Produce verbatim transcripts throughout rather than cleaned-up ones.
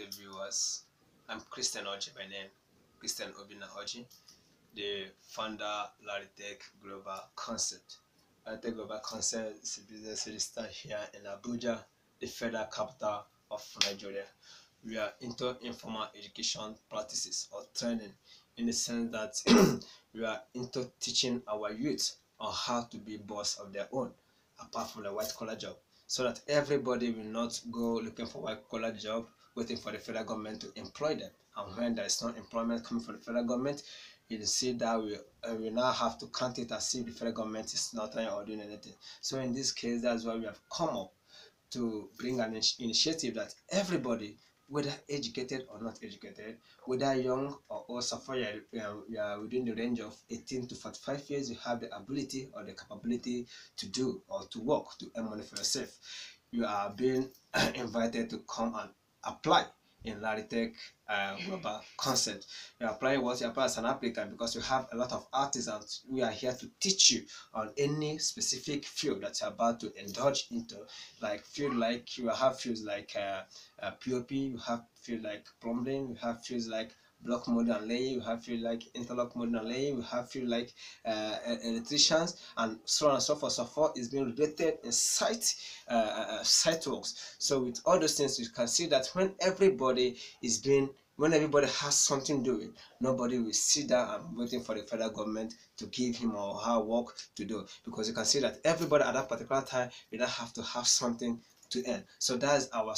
viewers. I'm Christian Orji by name, Christian Obina Orji, the founder LARI-TECH Global Concept. LARI-TECH Global Concept is a business registered here in Abuja, the federal capital of Nigeria. We are into informal education practices or training, in the sense that we are into teaching our youth on how to be boss of their own, apart from the white collar job, so that everybody will not go looking for white collar job, waiting for the federal government to employ them. And when there is no employment coming from the federal government, you see that we, uh, we now have to count it as if the federal government is not trying or doing anything. So in this case, that's why we have come up to bring an initiative that everybody, whether educated or not educated, whether young or old, so far you are, you are within the range of eighteen to forty-five years, you have the ability or the capability to do or to work, to earn money for yourself. You are being invited to come and apply in LARI-TECH uh, Global Concept. You apply what you apply as an applicant, because you have a lot of artisans. We are here to teach you on any specific field that you're about to indulge into. Like field like you have fields like uh, uh, P O P, you have fields like plumbing, you have fields like block molding and laying, you have fields like interlock moulding and laying, you have fields like uh, electricians, and so on and so forth. So forth is being related in site uh, uh, site works. So with all those things, you can see that when everybody is being when everybody has something doing, nobody will sit down and waiting for the federal government to give him or her work to do, because you can see that everybody at that particular time will not have to have something to earn. So that's our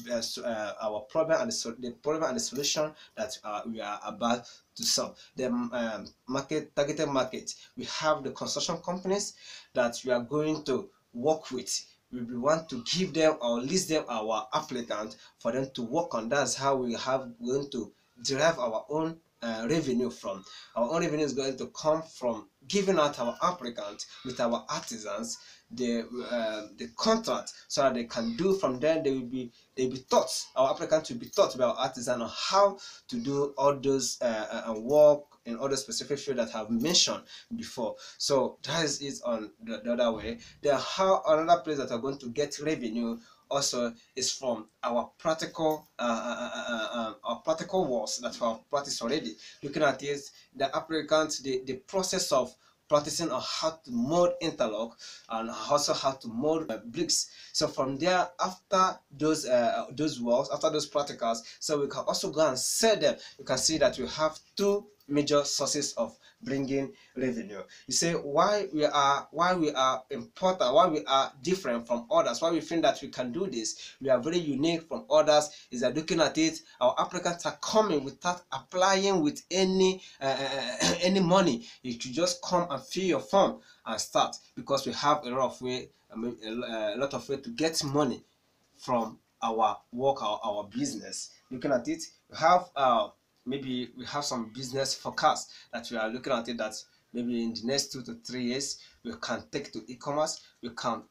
uh, our problem and the, the problem and the solution that uh, we are about to solve. The um, market targeted market, we have the construction companies that we are going to work with. We want to give them or list them our applicant for them to work on. That's how we have going to derive our own uh, revenue from. Our own revenue is going to come from giving out our applicant with our artisans the uh, the contract, so that they can do from there. They will be they will be taught. Our applicants will be taught by our artisan on how to do all those uh, uh, work in other specific field that I have mentioned before. So that is it on the, the other way. There are another place that are going to get revenue also is from our practical uh, uh, uh, uh, our practical works that we have practiced already. Looking at it, the applicants, the, the process of practicing on how to mold interlock and also how to mold uh, bricks. So from there, after those uh, those works, after those practicals, so we can also go and sell them. You can see that we have two major sources of bringing revenue. You say why we are why we are important, why we are different from others, why we think that we can do this, we are very unique from others, is that looking at it, our applicants are coming without applying with any uh, any money. You should just come and fill your form and start, because we have a lot of way I mean, a, a lot of way to get money from our work, our, our business. Looking at it, we have uh maybe we have some business forecast that we are looking at it, that maybe in the next two to three years we can take to e-commerce. We can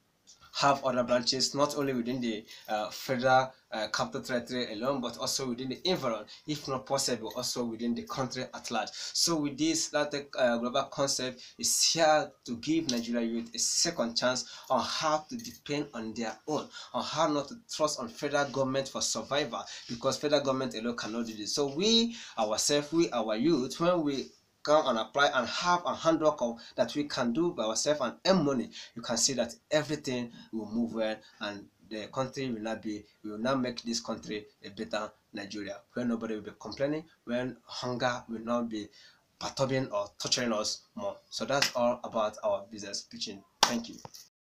have other branches, not only within the uh, federal uh, capital territory alone, but also within the environment, if not possible, also within the country at large. So with this, LARI-TECH uh, Global Concept is here to give Nigeria youth a second chance on how to depend on their own, on how not to trust on federal government for survival, because federal government alone cannot do this. So we ourselves, we our youth, when we come and apply and have a handwork that we can do by ourselves and earn money, you can see that everything will move well, and the country will not be we will not make this country a better Nigeria, where nobody will be complaining, when hunger will not be perturbing or torturing us more. So that's all about our business pitching. Thank you.